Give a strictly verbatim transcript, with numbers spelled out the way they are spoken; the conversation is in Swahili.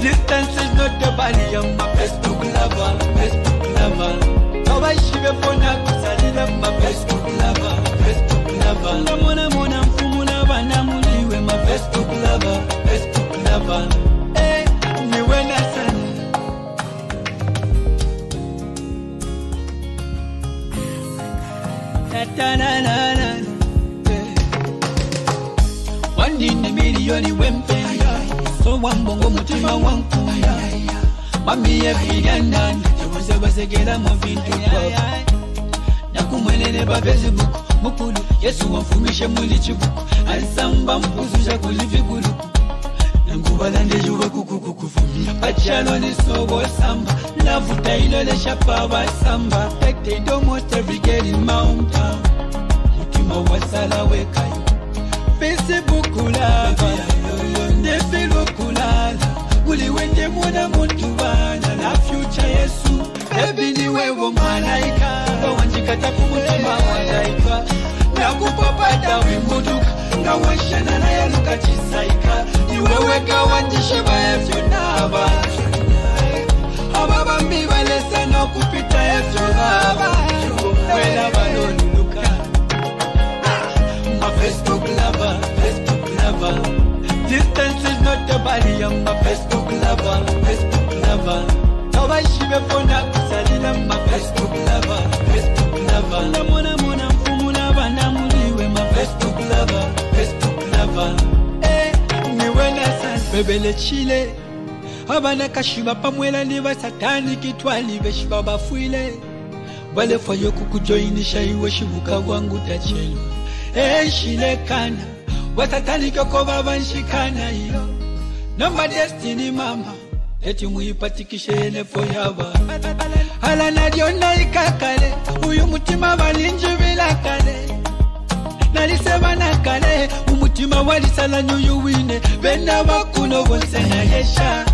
Distance is not a barrier, my Facebook lover, Facebook lover. Now I shiver for Nakusalida, my Facebook lover, Facebook lover. Namona mona mfumuna bana muliwe, my Facebook lover, Facebook lover. Eh, ni wena sana. Ta ta na na na. One in a million wempe. So one bongo mutima wangu mami evidana tuweze basegera mu bintu kwa na kumwenene ba Facebook mukulu Yesu wamfumishe muli chibuku ansamba mpuzusha kulivigulu ngubalande juwe kukukukuvumia bachalo ni sobo samba navuta ilole shapa basamba protected almost every girl in my hometown mutima wasala wekayo Facebook lava Nefelo kulala Uli wende mwana mutubana Na future Yesu Ebi ni wewo malaika Wanjika taku mutima walaika Na kupapata wimuduka Na washana na yaluka chisaika Niweweka wanjishe baefyo naba Ababa mbibalesa na kupita efyo naba Wela baloluluka My Facebook lover, Facebook lover Distance is not a barrier, my Facebook lover, Facebook lover. Now I shiver for Nakusalida, my Facebook lover, Facebook lover. Namona mona mfumuna bana muliwe, my Facebook lover, Facebook lover. Eh, ni wena sana. Bebele chile, abana kashiba pamwela niba satani kitwali beshiba bafuile. Wale fayo kukujoinisha iwe shibuka wangu tachelo. Eh, shile kana. Watatani kyoko baba nshikana hiyo Noma destiny mama Eti muipatikishe enefo yaba Hala nadiona ikakale Uyu mutima walinji bila kale Nalisema na kale Umutima walisala nyuyu wine Benda wakuno bonse na yesha